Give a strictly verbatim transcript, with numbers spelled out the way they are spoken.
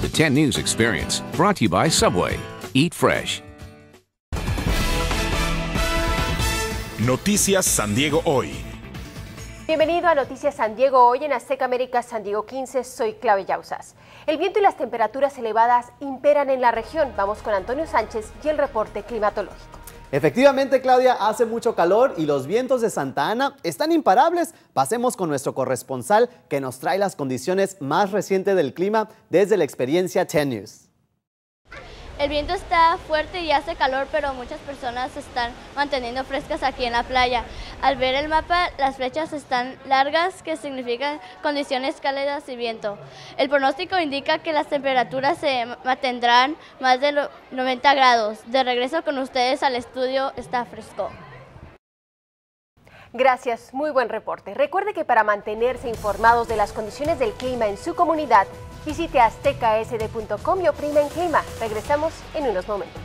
The ten News Experience, brought to you by Subway. Eat fresh. Noticias San Diego Hoy. Bienvenido a Noticias San Diego Hoy en Azteca América San Diego quince. Soy Claudia Yauzas. El viento y las temperaturas elevadas imperan en la región. Vamos con Antonio Sánchez y el reporte climatológico. Efectivamente, Claudia, hace mucho calor y los vientos de Santa Ana están imparables. Pasemos con nuestro corresponsal que nos trae las condiciones más recientes del clima desde la experiencia ten News. El viento está fuerte y hace calor, pero muchas personas se están manteniendo frescas aquí en la playa. Al ver el mapa, las flechas están largas, que significan condiciones cálidas y viento. El pronóstico indica que las temperaturas se mantendrán más de los noventa grados. De regreso con ustedes al estudio, está fresco. Gracias, muy buen reporte. Recuerde que para mantenerse informados de las condiciones del clima en su comunidad, visite azteca ese de punto com y oprima en clima. Regresamos en unos momentos.